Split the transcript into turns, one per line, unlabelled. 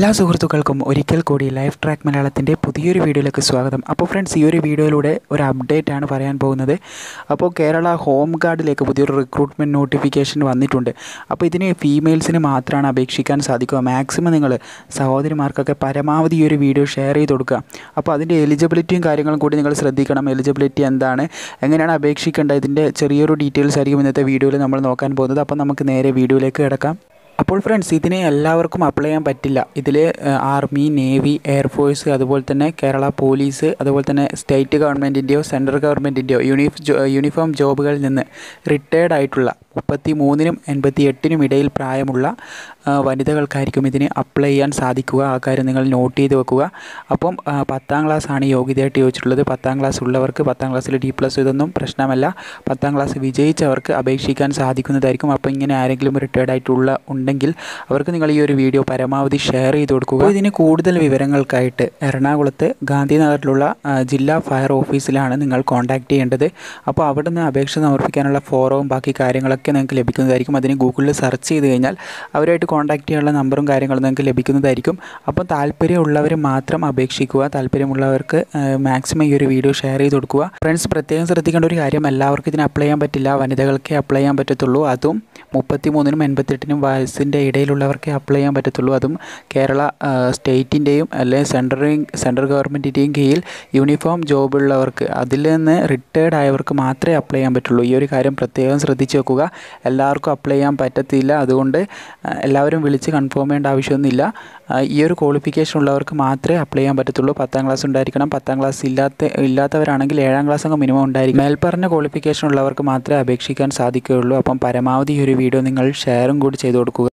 എല്ലാ സുഹൃത്തുക്കൾക്കും ഒരിക്കൽ കൂടി ലൈഫ് ട്രാക്ക് മലയാളത്തിൻ്റെ പുതിയൊരു വീഡിയോയിലേക്ക് സ്വാഗതം. അപ്പോൾ ഫ്രണ്ട്സ്, ഈ ഒരു വീഡിയോയിലൂടെ ഒരു അപ്ഡേറ്റ് ആണ് പറയാൻ പോകുന്നത്. അപ്പോൾ കേരള ഹോം ഗാർഡിലേക്ക് പുതിയൊരു റിക്രൂട്ട്മെൻറ്റ് നോട്ടിഫിക്കേഷൻ വന്നിട്ടുണ്ട്. അപ്പോൾ ഇതിന് ഫീമെയിൽസിന് മാത്രമാണ് അപേക്ഷിക്കാൻ സാധിക്കുക. മാക്സിമം നിങ്ങൾ സഹോദരിമാർക്കൊക്കെ പരമാവധി ഈ ഒരു വീഡിയോ ഷെയർ ചെയ്ത് കൊടുക്കുക. അപ്പോൾ അതിൻ്റെ എലിജിബിലിറ്റിയും കാര്യങ്ങളും കൂടി നിങ്ങൾ ശ്രദ്ധിക്കണം. എലിജിബിലിറ്റി എന്താണ്, എങ്ങനെയാണ് അപേക്ഷിക്കേണ്ടത്, ഇതിൻ്റെ ചെറിയൊരു ഡീറ്റെയിൽസ് ആയിരിക്കും ഇന്നത്തെ വീഡിയോയിൽ നമ്മൾ നോക്കാൻ പോകുന്നത്. അപ്പോൾ നമുക്ക് നേരെ വീഡിയോയിലേക്ക് കിടക്കാം. അപ്പോൾ ഫ്രണ്ട്സ്, ഇതിനെ എല്ലാവർക്കും അപ്ലൈ ചെയ്യാൻ പറ്റില്ല. ഇതിൽ ആർമി, നേവി, എയർഫോഴ്സ്, അതുപോലെ തന്നെ കേരള പോലീസ്, അതുപോലെ തന്നെ സ്റ്റേറ്റ് ഗവൺമെൻറ്റിൻ്റെയോ സെൻട്രൽ ഗവൺമെൻറ്റിൻ്റെയോ യൂണിഫോം ജോബുകളിൽ നിന്ന് റിട്ടയേർഡ് ആയിട്ടുള്ള 33-നും 88-നും ഇടയിൽ പ്രായമുള്ള വനിതകൾക്കായിരിക്കും ഇതിന് അപ്ലൈ ചെയ്യാൻ സാധിക്കുക. ആ കാര്യം നിങ്ങൾ നോട്ട് ചെയ്ത് വെക്കുക. അപ്പം 10ാം ക്ലാസ്സാണ് യോഗ്യതയായിട്ട് ചോദിച്ചിട്ടുള്ളത്. 10ാം ക്ലാസ് ഉള്ളവർക്ക് 10ാം ക്ലാസ്സിൽ D+ ഇതൊന്നും പ്രശ്നമല്ല. 10ാം ക്ലാസ് വിജയിച്ചവർക്ക് അപേക്ഷിക്കാൻ സാധിക്കുന്നതായിരിക്കും. അപ്പോൾ ഇങ്ങനെ ആരെങ്കിലും റിട്ടയേർഡ് ആയിട്ടുള്ള ഉണ്ടെങ്കിൽ അവർക്ക് നിങ്ങൾ ഈ ഒരു വീഡിയോ പരമാവധി ഷെയർ ചെയ്ത് കൊടുക്കുക. ഇതിന് കൂടുതൽ വിവരങ്ങൾക്കായിട്ട് എറണാകുളത്ത് ഗാന്ധിനഗറിലുള്ള ജില്ലാ ഫയർ ഓഫീസിലാണ് നിങ്ങൾ കോൺടാക്റ്റ് ചെയ്യേണ്ടത്. അപ്പോൾ അവിടെ നിന്ന് അപേക്ഷ സമർപ്പിക്കാനുള്ള ഫോറവും ബാക്കി കാര്യങ്ങളൊക്കെ നിങ്ങൾക്ക് ലഭിക്കുന്നതായിരിക്കും. അതിന് ഗൂഗിളിൽ സെർച്ച് ചെയ്ത് കഴിഞ്ഞാൽ അവരുമായിട്ട് കോൺടാക്റ്റ് ചെയ്യാനുള്ള നമ്പറും കാര്യങ്ങളും നിങ്ങൾക്ക് ലഭിക്കുന്നതായിരിക്കും. അപ്പോൾ താല്പര്യമുള്ളവർ മാത്രം അപേക്ഷിക്കുക. താല്പര്യമുള്ളവർക്ക് മാക്സിമം ഈ ഒരു വീഡിയോ ഷെയർ ചെയ്ത് കൊടുക്കുക. ഫ്രണ്ട്സ്, പ്രത്യേകം ശ്രദ്ധിക്കേണ്ട ഒരു കാര്യം, എല്ലാവർക്കും ഇതിന് അപ്ലൈ ചെയ്യാൻ പറ്റില്ല. വനിതകൾക്കേ അപ്ലൈ ചെയ്യാൻ പറ്റത്തുള്ളൂ. അതും 33-നും 88-നും വയസ്സിൻ്റെ ഇടയിലുള്ളവർക്കേ അപ്ലൈ ചെയ്യാൻ പറ്റത്തുള്ളൂ. അതും കേരള സ്റ്റേറ്റിൻ്റെയും അല്ലെങ്കിൽ സെൻട്രൽ ഗവൺമെൻറ്റിൻ്റെയും കീഴിൽ യൂണിഫോം ജോബുള്ളവർക്ക്, അതിൽ നിന്ന് റിട്ടയേർഡ് ആയവർക്ക് മാത്രമേ അപ്ലൈ ചെയ്യാൻ പറ്റുള്ളൂ. ഈ ഒരു കാര്യം പ്രത്യേകം ശ്രദ്ധിച്ച് വെക്കുക. എല്ലാവർക്കും അപ്ലൈ ചെയ്യാൻ പറ്റത്തില്ല. അതുകൊണ്ട് എല്ലാവരും വിളിച്ച് കൺഫേം ചെയ്യേണ്ട ആവശ്യമൊന്നുമില്ല. ഈ ഒരു ക്വാളിഫിക്കേഷൻ ഉള്ളവർക്ക് മാത്രമേ അപ്ലൈ ചെയ്യാൻ പറ്റത്തുള്ളൂ. 10ാം ക്ലാസ് ഉണ്ടായിരിക്കണം. 10ാം ക്ലാസ് ഇല്ലാത്തവരാണെങ്കിൽ 7ാം ക്ലാസ് അങ്ങ് മിനിമം ഉണ്ടായിരിക്കും. മേൽപ്പറഞ്ഞ ക്വാളിഫിക്കേഷൻ ഉള്ളവർക്ക് മാത്രമേ അപേക്ഷിക്കാൻ സാധിക്കുകയുള്ളൂ. അപ്പം പരമാവധി ഈ ഒരു വീഡിയോ നിങ്ങൾ ഷെയറും കൂടി ചെയ്ത് കൊടുക്കുക.